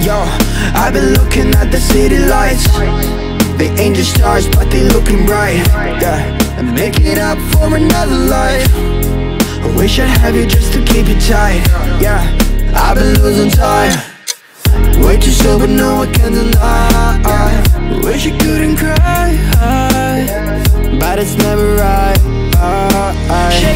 Yo, I've been looking at the city lights. They ain't just stars, but they looking bright. Yeah, and make it up for another life. I wish I'd have you just to keep you tight. Yeah, I've been losing time. Way too sober, no I can't deny. Wish you couldn't cry, but it's never right.